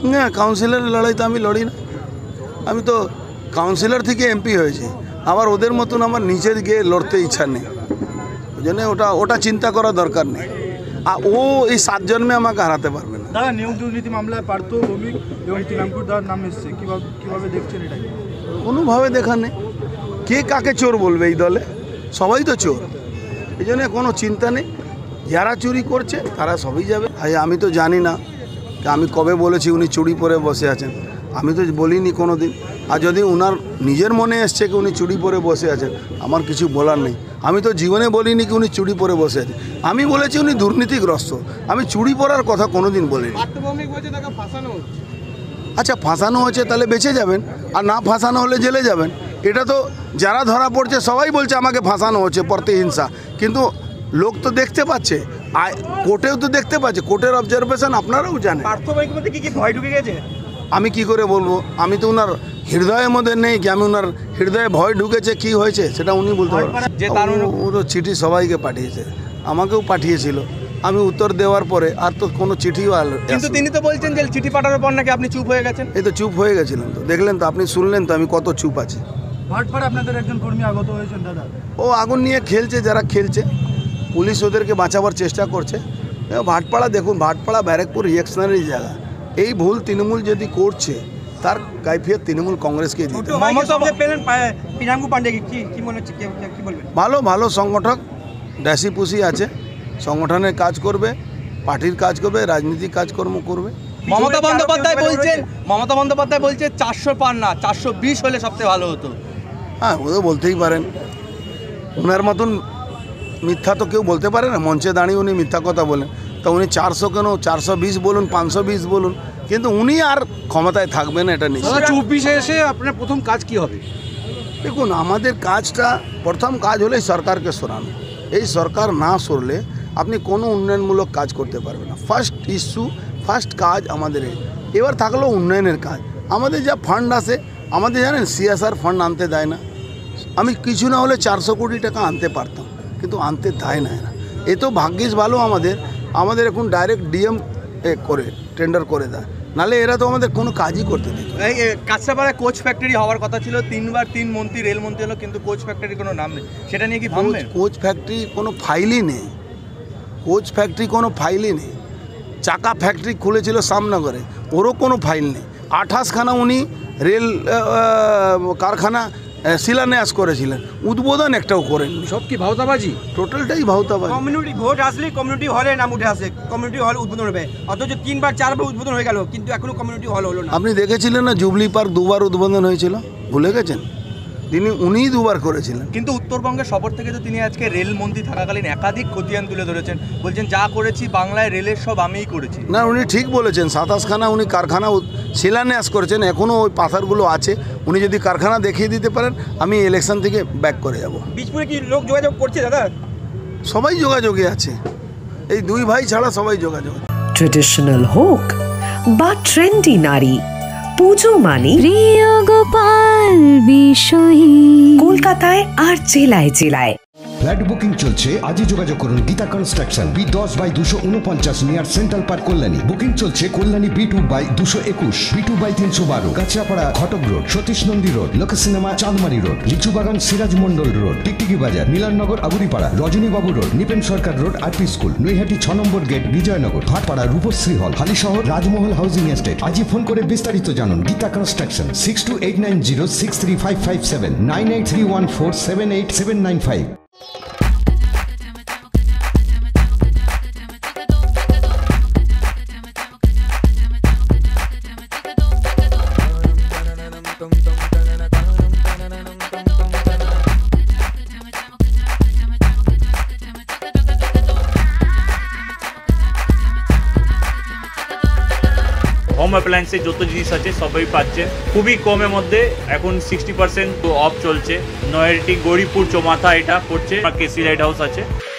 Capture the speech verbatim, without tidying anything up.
না, কাউন্সিলরের লড়াই তো আমি লড়ি না। আমি তো কাউন্সিলর থেকে এমপি হয়েছি, আবার ওদের মতন আমার নিচের গিয়ে লড়তে ইচ্ছা নেই। ওই জন্য ওটা ওটা চিন্তা করার দরকার নেই। আর ও এই সাত জন্মে আমাকে হারাতে পারবে না। দাদা, নিয়োগ দুর্নীতি মামলায় পার্থ ভৌমিক এবং তৃণাঙ্কুর দার নাম এসছে, কীভাবে কীভাবে দেখছেন এটা? কোনোভাবে দেখা নেই। কে কাকে চোর বলবে এই দলে? সবাই তো চোর। এই জন্য কোনো চিন্তা নেই। যারা চুরি করছে তারা সবই যাবে। আমি তো জানি না, আমি কবে বলেছি উনি চুরি পরে বসে আছেন? আমি তো বলিনি কোনো দিন। আর যদি ওনার নিজের মনে এসছে কি উনি চুরি পরে বসে আছেন, আমার কিছু বলার নেই। আমি তো জীবনে বলিনি কি উনি চুরি পরে বসে আছেন। আমি বলেছি উনি দুর্নীতিগ্রস্ত। আমি চুরি পরার কথা কোনো দিন বলিনি। আচ্ছা, ফাঁসানো হয়েছে তাহলে বেঁচে যাবেন, আর না ফাঁসানো হলে জেলে যাবেন। এটা তো যারা ধরা পড়ছে সবাই বলছে আমাকে ফাঁসানো হচ্ছে, প্রতিহিংসা। কিন্তু লোক তো দেখতে পাচ্ছে, আর কোর্টেও তো দেখতে পাচ্ছে। কোর্টের অবজারভেশন আপনারাও জানেন। পার্থ ভৌমিক মধ্যে কি কি ভয় ঢুকে গেছে? আমি কি করে বলবো? আমি তো ওনার হৃদয়ের মধ্যে নেই কি আমি ওনার হৃদয়ে ভয় ঢুকেছে কি হয়েছে সেটা উনি বলতে পারবেন। ও তো চিঠি সবাইকে পাঠিয়েছে, আমাকেও পাঠিয়েছিল। আমি উত্তর দেওয়ার পরে আর তো কোনো চিঠিও আলো। কিন্তু তিনি তো বলছেন যে চিঠি পাঠানোর পর নাকি আপনি চুপ হয়ে গেছেন। এই তো চুপ হয়ে গেছিলেন, তো দেখলেন তো, আপনি শুনলেন তো আমি কত চুপ আছি। ভাটপাড়া আপনাদের একজন কর্মী আগত হয়েছেন দাদা। ও আগুন নিয়ে খেলছে, যারা খেলছে, পুলিশ ওদেরকে বাঁচাবার চেষ্টা করছে। ভাটপাড়া দেখুন, ভাটপাড়া ব্যারাকপুর রিঅ্যাকশনারি জায়গা। এই ভুল তৃণমূল যদি করছে তার কাইফিয়ত তৃণমূল কংগ্রেসকে দিতে। ভালো ভালো সংগঠক, ড্যাসি পুসি আছে, সংগঠনের কাজ করবে, পার্টির কাজ করবে, রাজনীতিক কাজকর্ম করবে। মমতা বন্দ্যোপাধ্যায় বলছেন মমতা বন্দ্যোপাধ্যায় বলছে চারশো পান না, চারশো বিশ হলে সবচেয়ে ভালো হতো। হ্যাঁ, ও তো বলতেই পারেন। ওনার মতন মিথ্যা তো কেউ বলতে পারে না। মঞ্চে দাঁড়িয়ে উনি মিথ্যা কথা বলেন, তা উনি চারশো কেন, চারশো বিশ বলুন, পাঁচশো বিশ বলুন, কিন্তু উনি আর ক্ষমতায় থাকবেন এটা নিশ্চয়। চব্বিশে এসে আপনার প্রথম কাজ কি হবে? দেখুন, আমাদের কাজটা প্রথম কাজ হলে সরকারকে সরানো। এই সরকার না সরলে আপনি কোনো উন্নয়নমূলক কাজ করতে পারবেন না। ফার্স্ট ইস্যু, ফার্স্ট কাজ আমাদের এই। এবার থাকলো উন্নয়নের কাজ। আমাদের যা ফান্ড আসে, আমাদের জানেন সিএসআর ফান্ড আনতে দেয় না। আমি কিছু না হলে চারশো কোটি টাকা আনতে পারতাম, কিন্তু আনতে দেয় না এরা। এ তো ভাগ্যিস ভালো আমাদের, আমাদের এখন ডাইরেক্ট ডিএম করে টেন্ডার করে দেয়, নাহলে এরা তো আমাদের কোনো কাজই করতে দেয়। এই কাঁচরাপাড়ায় কোচ ফ্যাক্টরি হওয়ার কথা ছিল, তিনবার তিন মন্ত্রী রেলমন্ত্রী হলো, কিন্তু কোচ ফ্যাক্টরির কোনো নাম নেই। সেটা নিয়ে কি ভাববেন? কোচ ফ্যাক্টরি কোনো ফাইলই নেই। কোচ ফ্যাক্টরি কোনো ফাইলই নেই। চাকা ফ্যাক্টরি খুলেছিল সামনগরে, ওরও কোনো ফাইল নেই। আঠাশখানা উনি রেল কারখানা শিলান্যাস করেছিলেন, উদ্বোধন একটাও করেননি। সব কি ভাওতাবাজি? টোটালটাই ভাওতাবাজি। কমিউনিটি ভোট আসলে কমিউনিটি হলে নাম উঠে আসে, কমিউনিটি হল উদ্বোধন হবে, অথচ তিনবার চারবার উদ্বোধন হয়ে গেল, কিন্তু এখনো কমিউনিটি হল হলো না। আপনি দেখেছিলেন না জুবলি পার্ক দুবার উদ্বোধন হয়েছিল, ভুলে গেছেন? তিনি উনিই দুবার করেছিলেন। কিন্তু উত্তরবঙ্গের সফর থেকে তো তিনি আজকে রেলমন্ত্রী থাকাকালীন একাধিক খতিয়ান তুলে ধরেছেন, বলছেন যা করেছি বাংলায় রেলের সব আমিই করেছি। না, উনি ঠিক বলেছেন। সাতাশখানা উনি কারখানা শিলান্যাস করেছেন, এখনও ওই পাথরগুলো আছে। উনি যদি কারখানা দেখিয়ে দিতে পারেন, আমি ইলেকশন থেকে ব্যাক করে যাব। বীজপুরে কি লোক যোগাযোগ করছে দাদা? সবাই যোগাযোগে আছে, এই দুই ভাই ছাড়া সবাই যোগাযোগ। ট্রেডিশনাল হোক বা ট্রেন্ডি নারী, পুজো মানে প্রিয় গোপাল বিষয়ী কলকাতায় আর জেলায় জেলায়। ফ্ল্যাট বুকিং চলছে, আজই যোগাযোগ করুন গীতা কনস্ট্রাকশন, বি দশ বাই দুশো উনপঞ্চাশ near central park Kalyani. Booking চলছে কল্যাণী বি টু বাই দুশো একুশ, বি টু বাই তিনশো বারো, Kanchrapara Ghatak road, Satish Nandi road, Lok cinema Chandmari road, Lichubagan Siraj Mondal road, Tiktiki Bazar, Milannagar Aburipara, Rajanibabu road, Nipen Sarkar road, RP school, Naihati ছ number gate, Bijaynagar, Bhatpara Rupashree hall, Halisahar Rajmahal housing estate. আজই ফোন করে বিস্তারিত জানুন। Geeta construction, six two eight nine zero six three five five seven, nine eight three one four seven eight seven nine five. Home অ্যাপ্লায়েন্সের যত জিনিস আছে সবই পাচ্ছেন খুবই কমের মধ্যে। এখন সিক্সটি পার্সেন্ট অফ চলছে। নয়ারটি গৌরীপুর চৌমাথা এটা পড়ছে, কেসি লাইট হাউস আছে।